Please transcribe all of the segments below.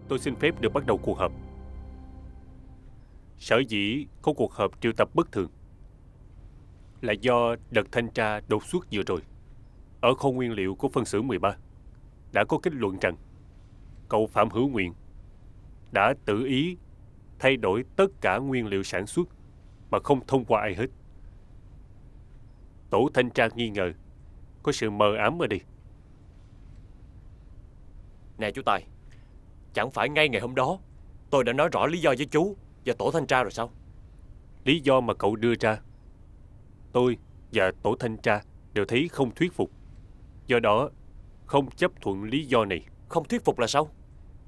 tôi xin phép được bắt đầu cuộc họp. Sở dĩ có cuộc họp triệu tập bất thường là do đợt thanh tra đột xuất vừa rồi ở kho nguyên liệu của phân xưởng 13 đã có kết luận rằng cậu Phạm Hữu Nguyện đã tự ý thay đổi tất cả nguyên liệu sản xuất mà không thông qua ai hết. Tổ thanh tra nghi ngờ có sự mờ ám ở đây. Nè chú Tài, chẳng phải ngay ngày hôm đó tôi đã nói rõ lý do với chú và tổ thanh tra rồi sao? Lý do mà cậu đưa ra, tôi và tổ thanh tra đều thấy không thuyết phục. Do đó, không chấp thuận lý do này. Không thuyết phục là sao?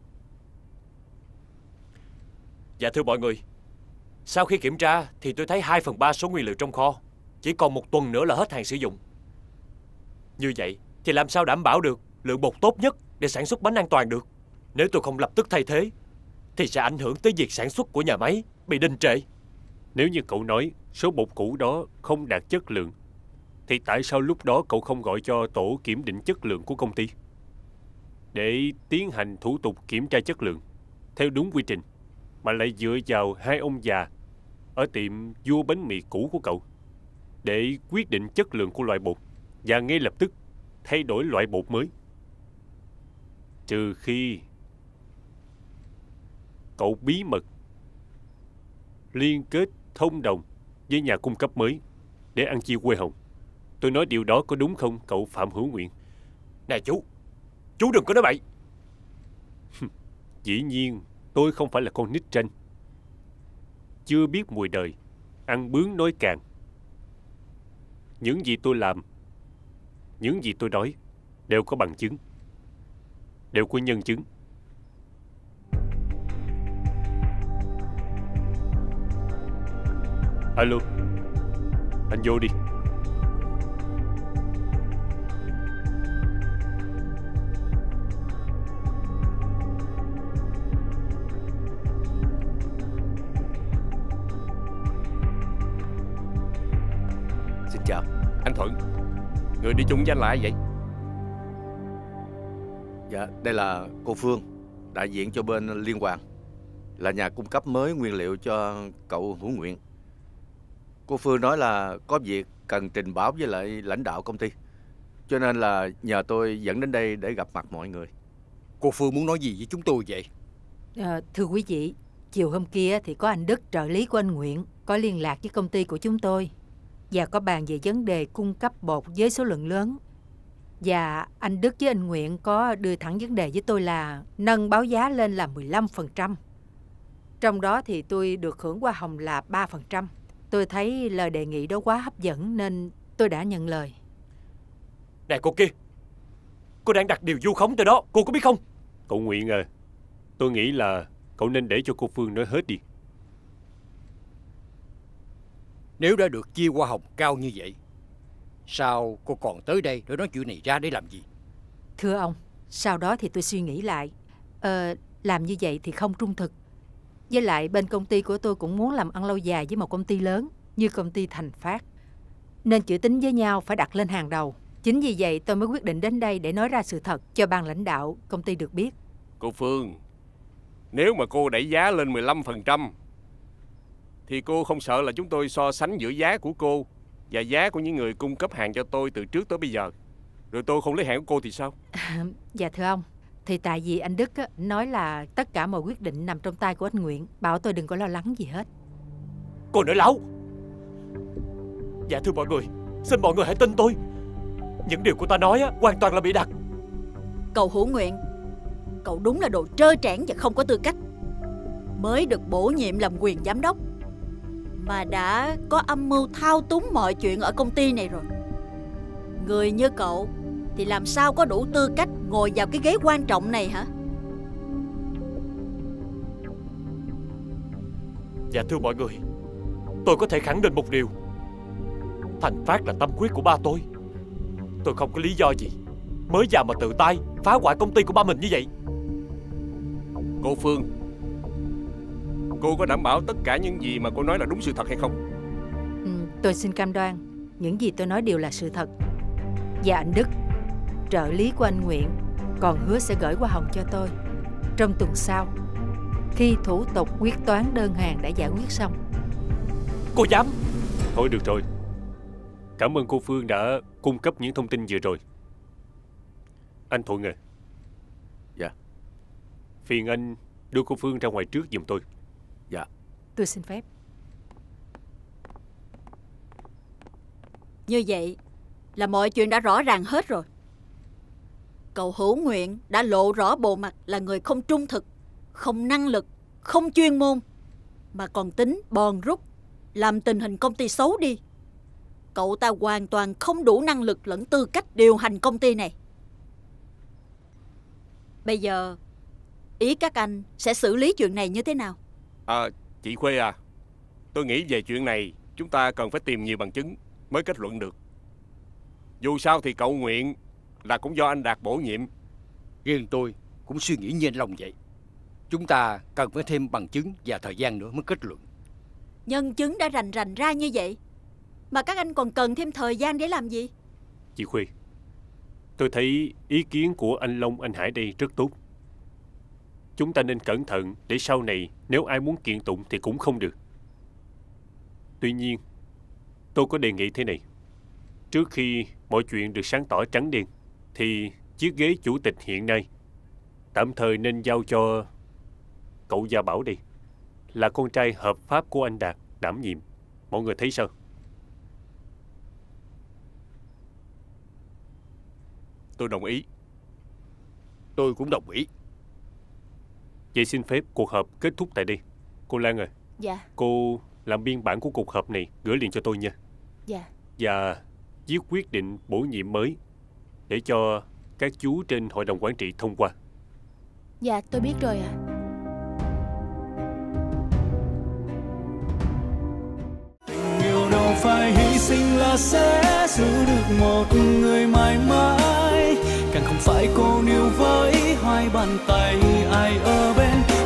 Dạ thưa mọi người, sau khi kiểm tra thì tôi thấy 2/3 số nguyên liệu trong kho. Chỉ còn 1 tuần nữa là hết hàng sử dụng. Như vậy thì làm sao đảm bảo được lượng bột tốt nhất để sản xuất bánh an toàn được? Nếu tôi không lập tức thay thế thì sẽ ảnh hưởng tới việc sản xuất của nhà máy bị đình trệ. Nếu như cậu nói số bột cũ đó không đạt chất lượng, thì tại sao lúc đó cậu không gọi cho tổ kiểm định chất lượng của công ty để tiến hành thủ tục kiểm tra chất lượng theo đúng quy trình, mà lại dựa vào 2 ông già ở tiệm vua bánh mì cũ của cậu để quyết định chất lượng của loại bột và ngay lập tức thay đổi loại bột mới? Trừ khi cậu bí mật liên kết thông đồng với nhà cung cấp mới để ăn chia quê hồng. Tôi nói điều đó có đúng không, cậu Phạm Hữu Nguyện? Nè chú đừng có nói bậy. Dĩ nhiên tôi không phải là con nít tranh, chưa biết mùi đời, ăn bướng nói càng. Những gì tôi làm, những gì tôi nói đều có bằng chứng, đều có nhân chứng. Alo, anh vô đi. Xin chào. Anh Thuận, người đi chung với anh là ai vậy? Dạ, đây là cô Phương, đại diện cho bên Liên Hoàng, là nhà cung cấp mới nguyên liệu cho cậu Hữu Nguyện. Cô Phương nói là có việc cần trình báo với lại lãnh đạo công ty, cho nên là nhờ tôi dẫn đến đây để gặp mặt mọi người. Cô Phương muốn nói gì với chúng tôi vậy? Thưa quý vị, chiều hôm kia thì có anh Đức, trợ lý của anh Nguyện, có liên lạc với công ty của chúng tôi và có bàn về vấn đề cung cấp bột với số lượng lớn. Và anh Đức với anh Nguyện có đưa thẳng vấn đề với tôi là nâng báo giá lên là 15%. Trong đó thì tôi được hưởng hoa hồng là 3%. Tôi thấy lời đề nghị đó quá hấp dẫn nên tôi đã nhận lời. Nè cô kia, cô đang đặt điều vu khống từ đó, cô có biết không? Cậu Nguyện à, tôi nghĩ là cậu nên để cho cô Phương nói hết đi. Nếu đã được chia hoa hồng cao như vậy, sao cô còn tới đây để nói chuyện này ra để làm gì? Thưa ông, sau đó thì tôi suy nghĩ lại. Làm như vậy thì không trung thực. Với lại bên công ty của tôi cũng muốn làm ăn lâu dài với một công ty lớn như công ty Thành Phát, nên chữ tín với nhau phải đặt lên hàng đầu. Chính vì vậy tôi mới quyết định đến đây để nói ra sự thật cho ban lãnh đạo công ty được biết. Cô Phương, nếu mà cô đẩy giá lên 15% thì cô không sợ là chúng tôi so sánh giữa giá của cô và giá của những người cung cấp hàng cho tôi từ trước tới bây giờ, rồi tôi không lấy hàng của cô thì sao? Dạ thưa ông, thì tại vì anh Đức nói là tất cả mọi quyết định nằm trong tay của anh Nguyện, bảo tôi đừng có lo lắng gì hết. Cô nói láo. Dạ thưa mọi người, xin mọi người hãy tin tôi. Những điều cô ta nói hoàn toàn là bị đặt. Cậu Hữu Nguyện, cậu đúng là đồ trơ trẽn và không có tư cách. Mới được bổ nhiệm làm quyền giám đốc mà đã có âm mưu thao túng mọi chuyện ở công ty này rồi. Người như cậu thì làm sao có đủ tư cách ngồi vào cái ghế quan trọng này hả? Dạ thưa mọi người, tôi có thể khẳng định một điều. Thành Phát là tâm huyết của ba tôi. Tôi không có lý do gì mới vào mà tự tay phá hoại công ty của ba mình như vậy. Cô Phương, cô có đảm bảo tất cả những gì mà cô nói là đúng sự thật hay không? Tôi xin cam đoan những gì tôi nói đều là sự thật. Và anh Đức, trợ lý của anh Nguyện, còn hứa sẽ gửi hoa hồng cho tôi. trong tuần sau, khi thủ tục quyết toán đơn hàng đã giải quyết xong. Cô dám? Thôi được rồi. Cảm ơn cô Phương đã cung cấp những thông tin vừa rồi. Anh Thuận à. Dạ. Phiền anh đưa cô Phương ra ngoài trước giùm tôi. Dạ. Tôi xin phép. Như vậy là mọi chuyện đã rõ ràng hết rồi. Cậu Hữu Nguyện đã lộ rõ bộ mặt là người không trung thực, không năng lực, không chuyên môn, mà còn tính bòn rút, làm tình hình công ty xấu đi. Cậu ta hoàn toàn không đủ năng lực lẫn tư cách điều hành công ty này. Bây giờ, ý các anh sẽ xử lý chuyện này như thế nào? Chị Khuê à, tôi nghĩ về chuyện này chúng ta cần phải tìm nhiều bằng chứng mới kết luận được. Dù sao thì cậu Nguyện là cũng do anh Đạt bổ nhiệm. Riêng tôi cũng suy nghĩ như anh Long vậy. Chúng ta cần phải thêm bằng chứng và thời gian nữa mới kết luận. Nhân chứng đã rành rành ra như vậy, mà các anh còn cần thêm thời gian để làm gì? Chị Khuê, tôi thấy ý kiến của anh Long, anh Hải đây rất tốt. Chúng ta nên cẩn thận để sau này nếu ai muốn kiện tụng thì cũng không được. Tuy nhiên, tôi có đề nghị thế này. Trước khi mọi chuyện được sáng tỏ trắng đen, thì chiếc ghế chủ tịch hiện nay tạm thời nên giao cho cậu Gia Bảo đi, là con trai hợp pháp của anh Đạt đảm nhiệm. Mọi người thấy sao? Tôi đồng ý. Tôi cũng đồng ý. Vậy xin phép cuộc họp kết thúc tại đây. Cô Lan à, Dạ. cô làm biên bản của cuộc họp này gửi liền cho tôi nha. Dạ. Và viết quyết định bổ nhiệm mới để cho các chú trên hội đồng quản trị thông qua. Dạ tôi biết rồi ạ. Tình yêu đâu phải hy sinh là sẽ giữ được một người mãi mãi, càng không phải cô níu với hai bàn tay ai ở bên